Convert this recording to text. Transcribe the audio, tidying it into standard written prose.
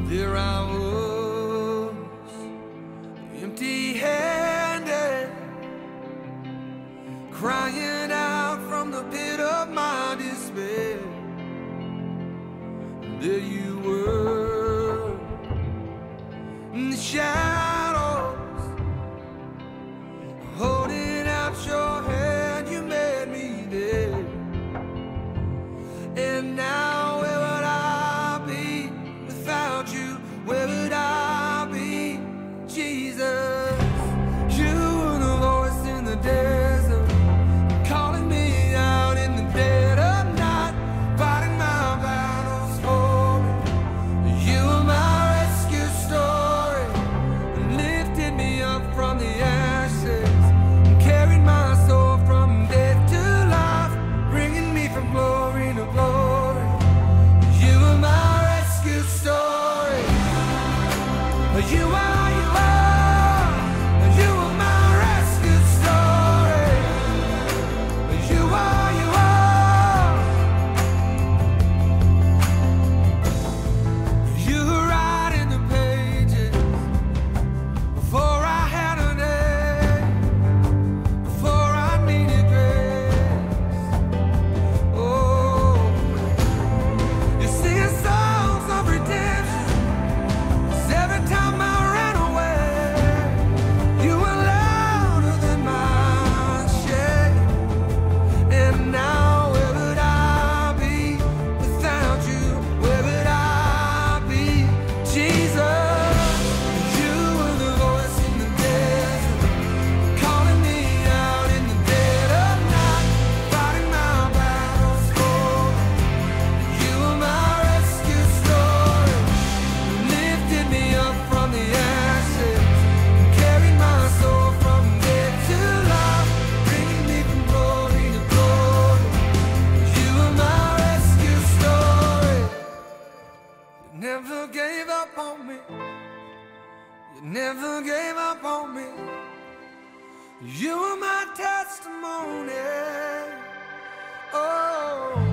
There I was, empty-handed, crying out from the pit of my despair. There you were, in the shadows, holding out your hand, you made me there. And now where would I be without you? Where would I be, Jesus? You were the voice in the desert, calling me out in the dead of night, fighting my battles for me. You were my rescue story, lifted me up from the ashes, carried my soul from death to life, bringing me from glory to glory. You were my rescue story. You are, you are, you are my rescue story. You are, you are. You were writing the pages before I had a name, before I needed grace. Oh, you sing songs of redemption. 'Cause every time I ran away, you were louder than my shame. And now where would I be without you? Where would I be, Jesus? You were the voice in the desert, calling me out in the dead of night, fighting my battles for me. You were my rescue story, lifted me up from the ashes, carried my soul from death to life, bringing me from glory to glory. You were my rescue story. You never gave up on me. You never gave up on me. You were my testimony. Oh.